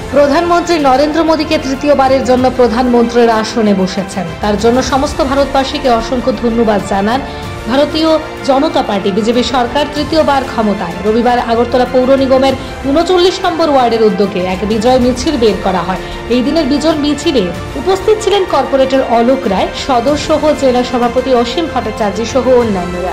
প্রধানমন্ত্রী নরেন্দ্র মোদীকে তৃতীয়বারের জন্য প্রধানমন্ত্রীর আসনে বসেছেন। তার জন্য সমস্ত ভারতবাসীকে অসংখ্য ধন্যবাদ জানান ভারতীয় জনতা পার্টি বিজেপি সরকার তৃতীয়বার ক্ষমতায়। রবিবার আগরতলা পৌর নিগমের ৩৯ নম্বর ওয়ার্ডের উদ্যোগে এক বিজয় মিছিল বের করা হয়। এই দিনের বিজয় মিছিলে উপস্থিত ছিলেন কর্পোরেটর অলোক রায়, সদস্য সহ জেলা সভাপতি অসীম ভট্টাচার্য সহ অন্যান্যরা।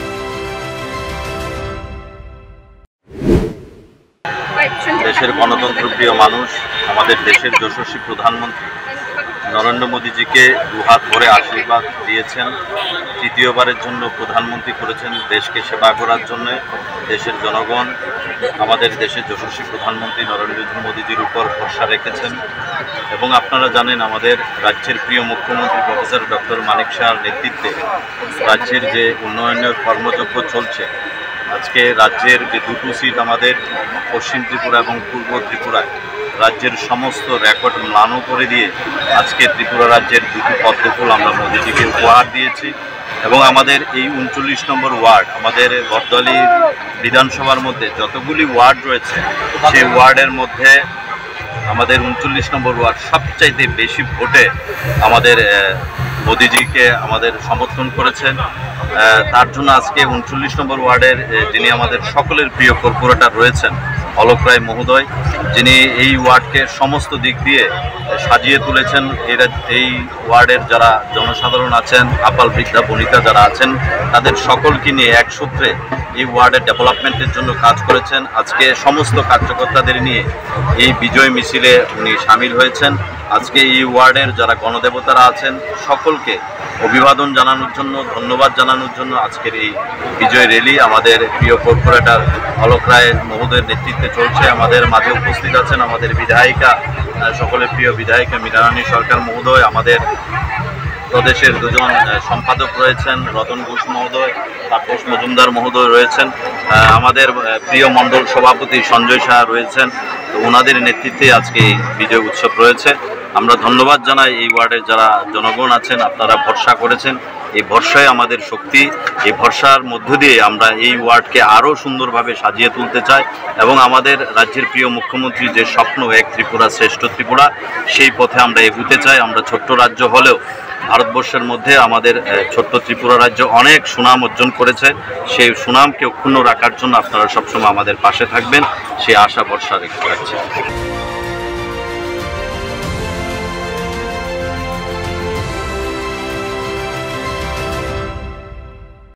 দেশের গণতন্ত্র প্রিয় মানুষ, আমাদের দেশের যশস্বী প্রধানমন্ত্রী নরেন্দ্র মোদীজিকে দুহাত ভরে আশীর্বাদ দিয়েছেন। তৃতীয়বারের জন্য প্রধানমন্ত্রী করেছেন দেশকে সেবা করার জন্য। দেশের জনগণ আমাদের দেশের যশস্বী প্রধানমন্ত্রী নরেন্দ্র মোদীজির উপর ভরসা রেখেছেন এবং আপনারা জানেন আমাদের রাজ্যের প্রিয় মুখ্যমন্ত্রী প্রফেসর ডক্টর মানিক শাহর নেতৃত্বে রাজ্যের যে উন্নয়নের কর্মযজ্ঞ চলছে। আজকে রাজ্যের যে দুটো সিট আমাদের পশ্চিম ত্রিপুরা এবং পূর্ব ত্রিপুরায় রাজ্যের সমস্ত রেকর্ড ম্লান করে দিয়ে আজকে ত্রিপুরা রাজ্যের দুটো পদ্মফুল আমরা মোদীজিকে উপহার দিয়েছি। এবং আমাদের এই ৩৯ নম্বর ওয়ার্ড, আমাদের বরদলি বিধানসভার মধ্যে যতগুলি ওয়ার্ড রয়েছে সেই ওয়ার্ডের মধ্যে আমাদের ৩৯ নম্বর ওয়ার্ড সবচাইতে বেশি ভোটে আমাদের মোদীজিকে আমাদের সমর্থন করেছেন। তার জন্য আজকে ৩৯ নম্বর ওয়ার্ডের যিনি আমাদের সকলের প্রিয় কর্পোরেটর রয়েছেন অলোক রায় মহোদয়, যিনি এই ওয়ার্ডকে সমস্ত দিক দিয়ে সাজিয়ে তুলেছেন। এই ওয়ার্ডের যারা জনসাধারণ আছেন, আবাল বৃদ্ধা বনিতা যারা আছেন, তাদের সকলকে নিয়ে এক সূত্রে এই ওয়ার্ডের ডেভেলপমেন্টের জন্য কাজ করেছেন। আজকে সমস্ত কার্যকর্তাদের নিয়ে এই বিজয় মিছিলে উনি সামিল হয়েছেন। আজকে এই ওয়ার্ডের যারা গণদেবতারা আছেন সকলকে অভিবাদন জানানোর জন্য, ধন্যবাদ জানানোর জন্য আজকের এই বিজয় র্যালি আমাদের প্রিয় কর্পোরেটর অলোক রায় মহোদয়ের নেতৃত্বে চলছে। আমাদের মাঝে উপস্থিত আছেন আমাদের বিধায়িকা, সকলের প্রিয় বিধায়িকা মীরারানী সরকার মহোদয়, আমাদের প্রদেশের দুজন সম্পাদক রয়েছেন রতন ঘোষ মহোদয়, তাপস মজুমদার মহোদয় রয়েছেন, আমাদের প্রিয় মণ্ডল সভাপতি সঞ্জয় সাহা রয়েছেন। তো ওনাদের নেতৃত্বে আজকে এই বিজয় উৎসব রয়েছে। আমরা ধন্যবাদ জানাই এই ওয়ার্ডের যারা জনগণ আছেন, আপনারা ভরসা করেছেন। এই ভরসায় আমাদের শক্তি, এই ভরসার মধ্য দিয়ে আমরা এই ওয়ার্ডকে আরও সুন্দরভাবে সাজিয়ে তুলতে চাই এবং আমাদের রাজ্যের প্রিয় মুখ্যমন্ত্রী যে স্বপ্ন এক ত্রিপুরা শ্রেষ্ঠ ত্রিপুরা, সেই পথে আমরা এগুতে চাই। আমরা ছোট্ট রাজ্য হলেও ভারতবর্ষের মধ্যে আমাদের ছোট্ট ত্রিপুরা রাজ্য অনেক সুনাম অর্জন করেছে। সেই সুনামকে অক্ষুণ্ণ রাখার জন্য আপনারা সবসময় আমাদের পাশে থাকবেন, সেই আশা ভরসা রেখে রাখছি।